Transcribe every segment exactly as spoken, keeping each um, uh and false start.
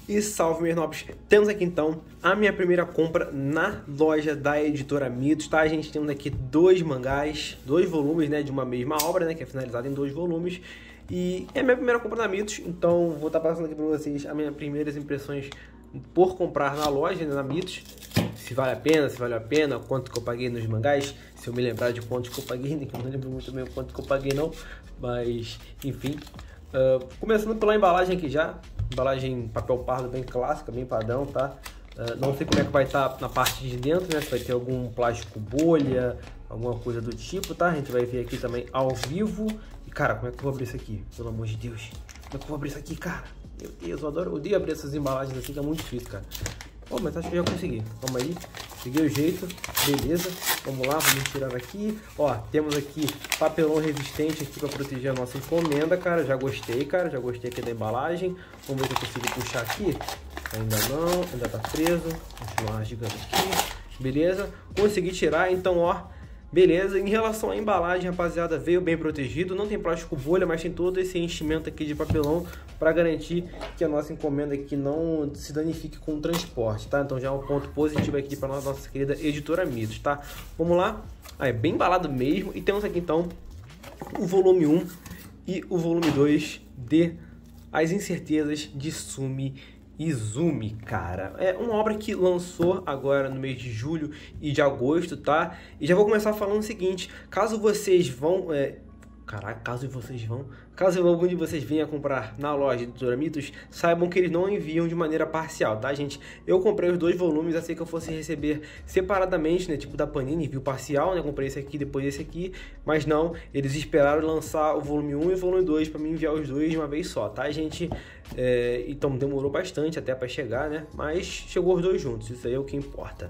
E salve, meus nobres! Temos aqui então a minha primeira compra na loja da editora Mitos, tá? A gente temos aqui dois mangás, dois volumes, né, de uma mesma obra, né, que é finalizada em dois volumes. E é a minha primeira compra na Mitos, então vou estar passando aqui para vocês as minhas primeiras impressões por comprar na loja, né, na Mitos. Se vale a pena, se valeu a pena, quanto que eu paguei nos mangás, se eu me lembrar de quanto que eu paguei, nem que eu não lembro muito bem o quanto que eu paguei não, mas enfim. Uh, começando pela embalagem aqui já, embalagem papel pardo bem clássica, bem padrão, tá? Uh, não sei como é que vai estar na parte de dentro, né? Se vai ter algum plástico bolha, alguma coisa do tipo, tá? A gente vai ver aqui também ao vivo. E cara, como é que eu vou abrir isso aqui? Pelo amor de Deus, como é que eu vou abrir isso aqui, cara? Meu Deus, eu adoro, eu odeio abrir essas embalagens assim, que é muito difícil, cara. Oh, mas acho que eu já consegui. Calma aí. Peguei o jeito. Beleza. Vamos lá, vamos tirar aqui. Ó, temos aqui papelão resistente aqui para proteger a nossa encomenda, cara. Já gostei, cara. Já gostei aqui da embalagem. Vamos ver se eu consigo puxar aqui. Ainda não. Ainda tá preso. Continuar rasgando aqui. Beleza. Consegui tirar. Então, ó. Beleza, em relação à embalagem, rapaziada, veio bem protegido, não tem plástico bolha, mas tem todo esse enchimento aqui de papelão para garantir que a nossa encomenda aqui não se danifique com o transporte, tá? Então já é um ponto positivo aqui para nossa, nossa querida editora Mitos, tá? Vamos lá, ah, é bem embalado mesmo, e temos aqui então o volume um e o volume dois de As Incertezas de Sumi Izumi, cara. É uma obra que lançou agora no mês de julho e de agosto, tá? E já vou começar falando o seguinte, caso vocês vão... É... Caraca, caso vocês vão... Caso algum de vocês venha comprar na loja de Editora Mitos, saibam que eles não enviam de maneira parcial, tá, gente? Eu comprei os dois volumes, assim que eu fosse receber separadamente, né? Tipo da Panini, envio parcial, né? Comprei esse aqui, depois esse aqui. Mas não, eles esperaram lançar o volume um e o volume dois para me enviar os dois de uma vez só, tá, gente? É, então demorou bastante até para chegar, né? Mas chegou os dois juntos, isso aí é o que importa.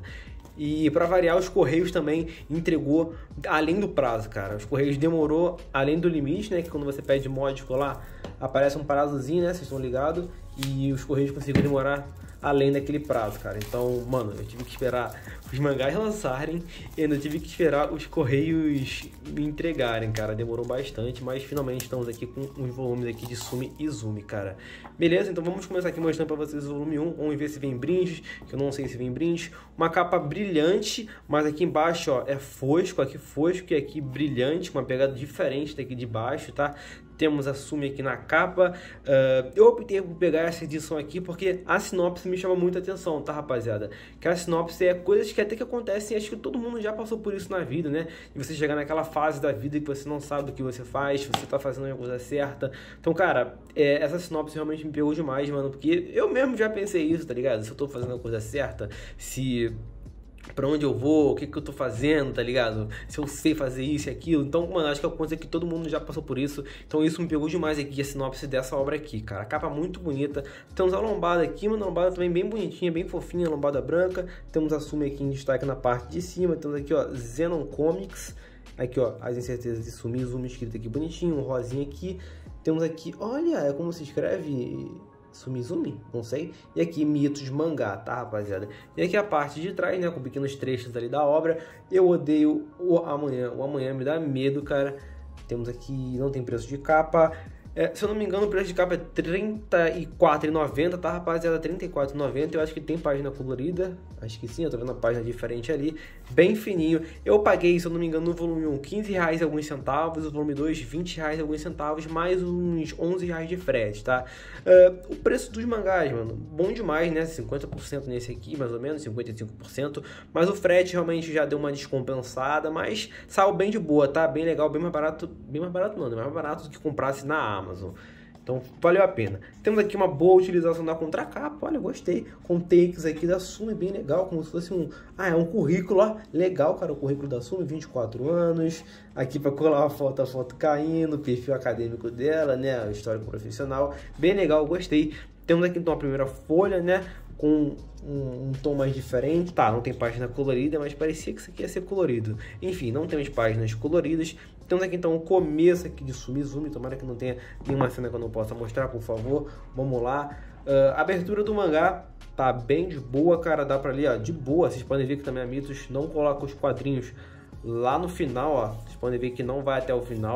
E para variar, os Correios também entregou além do prazo, cara. Os Correios demorou além do limite, né? Que quando você pede módico lá, aparece um prazozinho, né? Vocês estão ligados? E os Correios conseguiram demorar além daquele prazo, cara. Então, mano, eu tive que esperar os mangás lançarem e ainda tive que esperar os Correios me entregarem, cara. Demorou bastante, mas finalmente estamos aqui com os volumes aqui de Sumi Izumi, cara. Beleza? Então vamos começar aqui mostrando pra vocês o volume um. Vamos ver se vem brindes, que eu não sei se vem brindes. Uma capa brilhante, mas aqui embaixo, ó, é fosco, aqui fosco e aqui brilhante, uma pegada diferente daqui de baixo, tá? Temos a Sumi aqui na capa. Uh, eu optei por pegar essa edição aqui porque a sinopse me chama muita atenção, tá, rapaziada? Que a sinopse é coisas que até que acontecem, acho que todo mundo já passou por isso na vida, né? E você chegar naquela fase da vida que você não sabe o que você faz, você tá fazendo a coisa certa. Então, cara, é, essa sinopse realmente me pegou demais, mano, porque eu mesmo já pensei isso, tá ligado? Se eu tô fazendo a coisa certa, se... pra onde eu vou, o que que eu tô fazendo, tá ligado? Se eu sei fazer isso e aquilo. Então, mano, acho que é uma coisa que todo mundo já passou por isso. Então isso me pegou demais aqui, a sinopse dessa obra aqui, cara. A capa muito bonita. Temos a lombada aqui, uma lombada também bem bonitinha, bem fofinha, lombada branca. Temos a Sumi aqui em destaque na parte de cima. Temos aqui, ó, Zenon Comics. Aqui, ó, As Incertezas de Sumi Izumi escrito aqui bonitinho, um rosinha aqui. Temos aqui, olha, é como se escreve... Sumi Izumi? Não sei. E aqui, Mitos Mangá, tá, rapaziada? E aqui a parte de trás, né, com pequenos trechos ali da obra. Eu odeio o amanhã. O amanhã me dá medo, cara. Temos aqui, não tem preço de capa. É, se eu não me engano, o preço de capa é trinta e quatro reais e noventa centavos, tá, rapaziada? trinta e quatro reais e noventa centavos. Eu acho que tem página colorida. Acho que sim, eu tô vendo a página diferente ali. Bem fininho. Eu paguei, se eu não me engano, no volume um, quinze reais e alguns centavos. O volume dois, vinte reais e alguns centavos. Mais uns onze reais de frete, tá? Uh, o preço dos mangás, mano, bom demais, né? cinquenta por cento nesse aqui, mais ou menos, cinquenta e cinco por cento. Mas o frete realmente já deu uma descompensada. Mas saiu bem de boa, tá? Bem legal, bem mais barato. Bem mais barato não, é mais barato do que comprasse na Amazon. Amazon. Então valeu a pena. Temos aqui uma boa utilização da contracapa, olha, gostei, com takes aqui da Sumi, bem legal, como se fosse um, ah, é um currículo, ó, legal, cara, o currículo da Sumi, vinte e quatro anos, aqui para colar uma foto, a foto caindo, perfil acadêmico dela, né, histórico profissional, bem legal, gostei. Temos aqui então a primeira folha, né, com um, um tom mais diferente, tá, não tem página colorida, mas parecia que isso aqui ia ser colorido. Enfim, não temos páginas coloridas. Temos aqui então o começo aqui de Sumi Izumi, tomara que não tenha nenhuma cena que eu não possa mostrar, por favor. Vamos lá. Uh, abertura do mangá tá bem de boa, cara, dá pra ler, ó, de boa. Vocês podem ver que também a Mitos não coloca os quadrinhos lá no final, ó. Vocês podem ver que não vai até o final.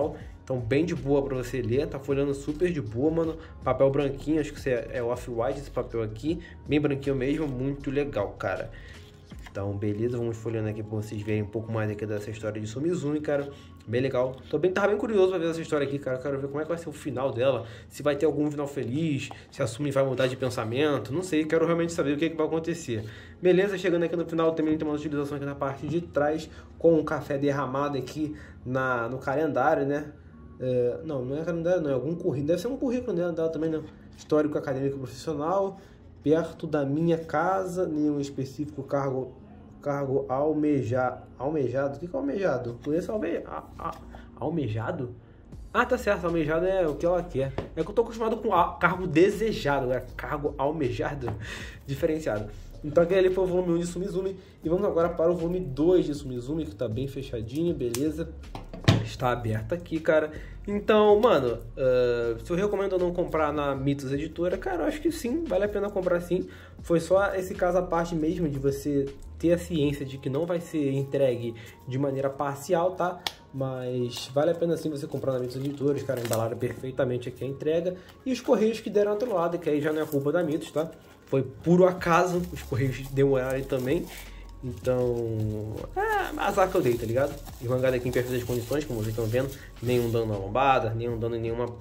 Então bem de boa pra você ler, tá folhando super de boa, mano. Papel branquinho, acho que isso é, é off-white esse papel aqui, bem branquinho mesmo, muito legal, cara. Então beleza, vamos folhando aqui pra vocês verem um pouco mais aqui dessa história de Sumizumi, cara. Bem legal. Tô bem, tava bem curioso pra ver essa história aqui, cara. Eu quero ver como é que vai ser o final dela. Se vai ter algum final feliz, se a Sumi vai mudar de pensamento. Não sei, quero realmente saber o que, é que vai acontecer. Beleza, chegando aqui no final também tem uma utilização aqui na parte de trás, com um café derramado aqui na, no calendário, né? É, não, não é calendário, não. É algum currículo. Deve ser um currículo dela, dela também, né? Histórico acadêmico profissional. Perto da minha casa, nenhum específico cargo, cargo almeja, almejado. O que é almejado? Conheço alme, a, a, almejado? Ah, tá certo, almejado é o que ela quer. É que eu tô acostumado com a, cargo desejado, é cargo almejado, diferenciado. Então aquele ali foi o volume um de Sumizumi. E vamos agora para o volume dois de Sumizumi, que tá bem fechadinho, beleza? Está aberto aqui, cara. Então, mano, uh, se eu recomendo não comprar na Mitos Editora, cara, eu acho que sim, vale a pena comprar sim. Foi só esse caso à parte mesmo, de você ter a ciência de que não vai ser entregue de maneira parcial, tá? Mas vale a pena sim você comprar na Mitos Editora, os caras embalaram perfeitamente aqui a entrega. E os correios que deram outro lado, que aí já não é culpa da Mitos, tá? Foi puro acaso, os correios demorarem também. Então, é azar que eu dei, tá ligado? Esmangado aqui em perfeitas condições, como vocês estão vendo. Nenhum dano na lombada, nenhum dano em nenhuma,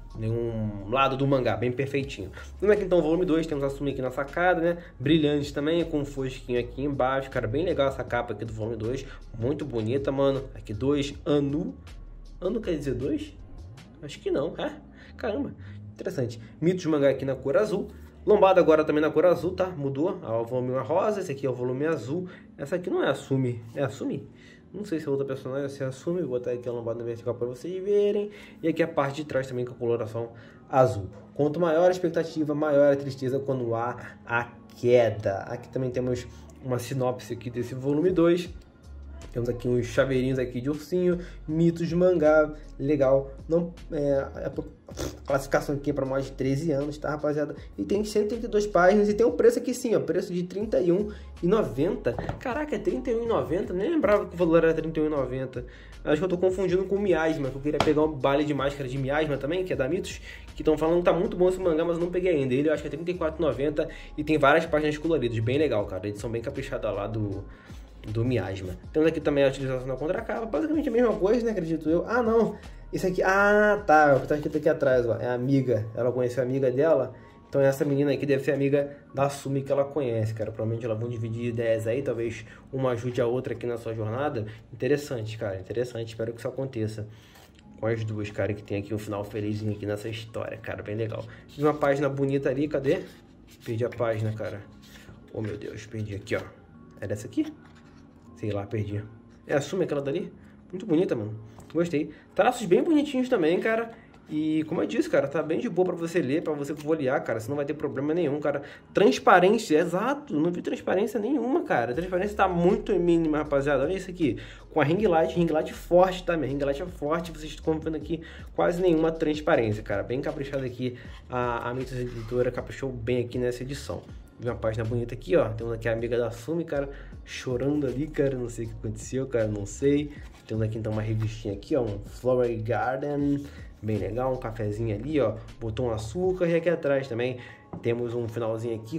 nenhum lado do mangá, bem perfeitinho. Vamos aqui então, volume dois, temos a Sumi aqui na sacada, né? Brilhante também, com um fosquinho aqui embaixo. Cara, bem legal essa capa aqui do volume dois. Muito bonita, mano. Aqui dois, Anu. Anu quer dizer dois? Acho que não, é? Caramba, interessante. Mitos de mangá aqui na cor azul. Lombada agora também na cor azul, tá? Mudou. O volume é rosa, esse aqui é o volume azul. Essa aqui não é a Sumi, é a Sumi? Não sei se é outra personagem ou se é a Sumi. Vou botar aqui a lombada vertical para vocês verem. E aqui a parte de trás também com a coloração azul. Quanto maior a expectativa, maior a tristeza quando há a queda. Aqui também temos uma sinopse aqui desse volume dois. Temos aqui uns chaveirinhos aqui de ursinho, mitos de mangá, legal. Não, é, a classificação aqui é para mais de treze anos, tá, rapaziada? E tem cento e trinta e duas páginas e tem um preço aqui sim, ó, preço de trinta e um reais e noventa centavos. Caraca, é trinta e um reais e noventa centavos? Nem lembrava que o valor era trinta e um reais e noventa centavos. Acho que eu tô confundindo com o Miasma, que eu queria pegar um baile de máscara de Miasma também, que é da Mitos, que estão falando que tá muito bom esse mangá, mas eu não peguei ainda. Ele eu acho que é trinta e quatro reais e noventa centavos e tem várias páginas coloridas, bem legal, cara. Edição bem caprichada lá do... do Miasma. Temos aqui também a utilização da contracapa, basicamente a mesma coisa, né, acredito eu. Ah, não, isso aqui, ah, tá, o que tá escrito aqui atrás, ó, é a amiga, ela conheceu a amiga dela, então essa menina aqui deve ser amiga da Sumi que ela conhece, cara, provavelmente elas vão dividir ideias aí, talvez uma ajude a outra aqui na sua jornada. Interessante, cara, interessante, espero que isso aconteça com as duas, cara, que tem aqui um final felizinho aqui nessa história, cara, bem legal. Fiz uma página bonita ali, cadê? Perdi a página, cara, oh meu Deus, perdi aqui, ó, era essa aqui? Sei lá, perdi. É a Sumi aquela dali? Muito bonita, mano. Gostei. Traços bem bonitinhos também, cara. E como eu disse, cara, tá bem de boa pra você ler, pra você folhear, cara. Você não vai ter problema nenhum, cara. Transparência, exato. Não vi transparência nenhuma, cara. A transparência tá muito mínima, rapaziada. Olha isso aqui. Com a ring light, ring light forte também. Ring light é forte. Vocês estão vendo aqui quase nenhuma transparência, cara. Bem caprichada aqui. A, a Mitos Editora caprichou bem aqui nessa edição. Vi uma página bonita aqui, ó. Temos aqui a amiga da Sumi, cara, chorando ali, cara. Não sei o que aconteceu, cara, não sei. Temos aqui então uma revistinha aqui, ó, um Flower Garden, bem legal, um cafezinho ali, ó. Botou um açúcar e aqui atrás também temos um finalzinho aqui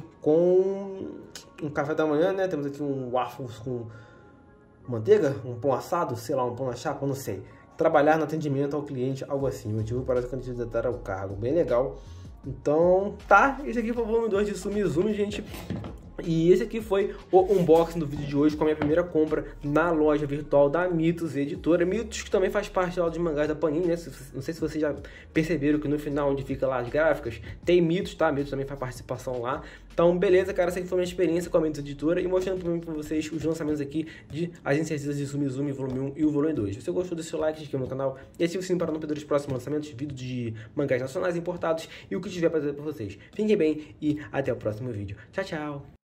com um café da manhã, né? Temos aqui um waffles com manteiga, um pão assado, sei lá, um pão na chapa, não sei. Trabalhar no atendimento ao cliente, algo assim. Motivo para se candidatar ao cargo, bem legal. Então, tá, esse aqui foi o volume dois de Sumizumi, gente. E esse aqui foi o unboxing do vídeo de hoje com a minha primeira compra na loja virtual da Mitos Editora. Mitos que também faz parte lá dos mangás da Panini, né? Não sei se vocês já perceberam que no final, onde fica lá as gráficas, tem Mitos, tá? Mitos também faz participação lá. Então, beleza, cara, essa aqui foi a minha experiência com a Mitos Editora e mostrando também pra vocês os lançamentos aqui de As Incertezas de Sumizumi, volume um e o volume dois. Se você gostou, deixa o like, se inscreva no canal e ative o sininho para não perder os próximos lançamentos, vídeos de mangás nacionais importados e o que tiver pra trazer pra vocês. Fiquem bem e até o próximo vídeo. Tchau, tchau!